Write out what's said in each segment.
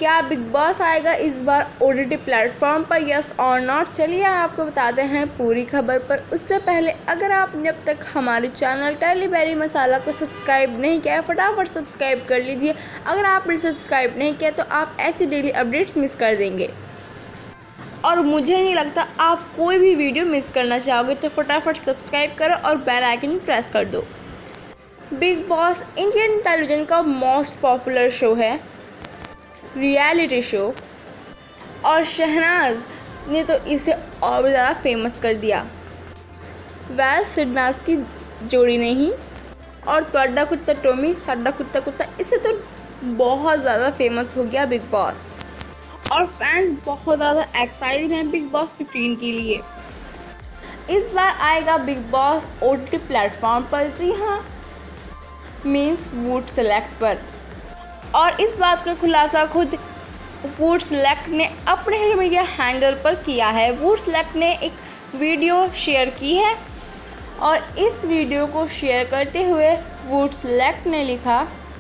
क्या बिग बॉस आएगा इस बार OTT प्लेटफॉर्म पर, यस और नॉट? चलिए आपको बताते हैं पूरी खबर। पर उससे पहले अगर आपने अब तक हमारे चैनल टेली बेरी मसाला को सब्सक्राइब नहीं किया है, फटाफट सब्सक्राइब कर लीजिए। अगर आपने सब्सक्राइब नहीं किया तो आप ऐसी डेली अपडेट्स मिस कर देंगे और मुझे नहीं लगता आप कोई भी वीडियो मिस करना चाहोगे। तो फटाफट सब्सक्राइब करो और बेल आइकन प्रेस कर दो। बिग बॉस इंडियन टेलीविज़न का मोस्ट पॉपुलर शो है, रियलिटी शो, और शहनाज ने तो इसे और ज़्यादा फेमस कर दिया। वैसे शहनाज की जोड़ी नहीं और ਤੁਹਾਡਾ कुत्ता टॉमी साडा कुत्ता कुत्ता, इससे तो बहुत ज़्यादा फेमस हो गया बिग बॉस। और फैंस बहुत ज़्यादा एक्साइटेड हैं बिग बॉस 15 के लिए। इस बार आएगा बिग बॉस OTT प्लेटफॉर्म पर, जी हाँ, मीन्स वोट सेलेक्ट पर। और इस बात का खुलासा खुद वोट सेलेक्ट ने अपने सोशल मीडिया हैंडल पर किया है। वोट सेलेक्ट ने एक वीडियो शेयर की है और इस वीडियो को शेयर करते हुए वोट सेलेक्ट ने लिखा,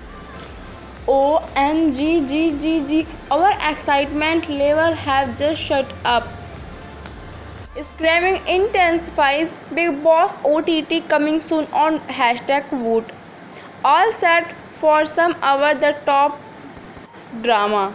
OMG, our excitement level have just shut up. Screaming intensifies. Big Boss OTT coming soon on #vote. All set for some hour the top drama.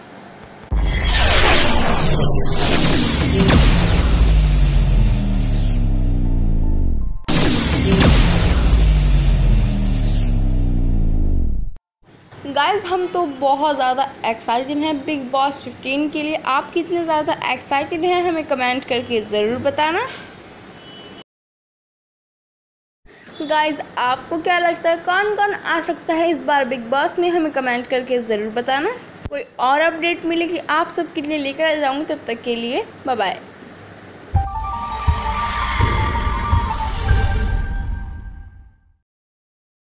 Guys, हम तो बहुत ज़्यादा एक्साइटेड हैं बिग बॉस 15 के लिए। आप कितने ज़्यादा एक्साइटेड हैं हमें कमेंट करके ज़रूर बताना। गाइस, आपको क्या लगता है कौन कौन आ सकता है इस बार बिग बॉस में, हमें कमेंट करके ज़रूर बताना। कोई और अपडेट मिलेगी आप सबके लिए लेकर आ जाऊँगी, तब तक के लिए बाय बाय।